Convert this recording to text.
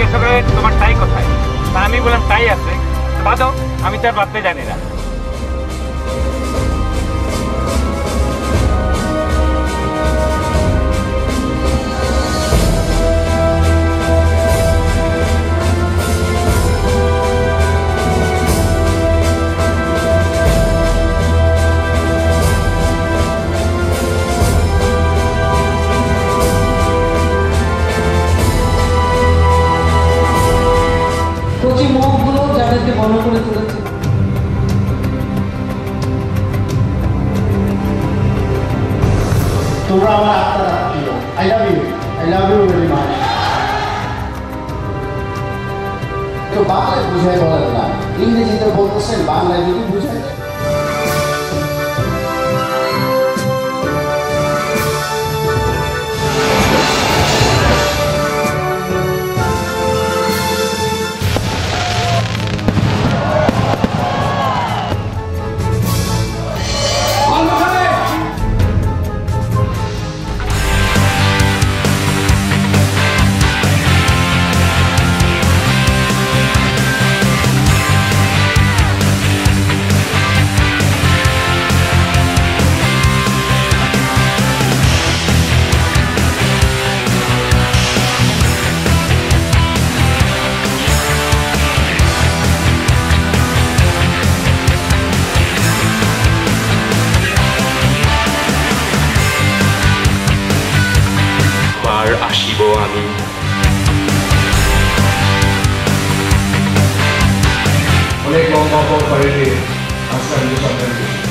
জিজ্ঞাসা করে তোমার টাই কোথায়, তা আমি বললাম টাই আছে, বাদো আমি তার বাদতে জানি না। কচি মুখগুলো যাদেরকে বড় করে তুলেছে, তোমরা আমার আত্মার আত্মীয়। I love you very much. তো বাংলায় বুঝাই বলেন না, ইংরেজিতে বলতেছেন, বাংলায় যদি বুঝাই আসিব আমি অনেক লম্বা পথ পাড়ি দিয়ে আজকে আমি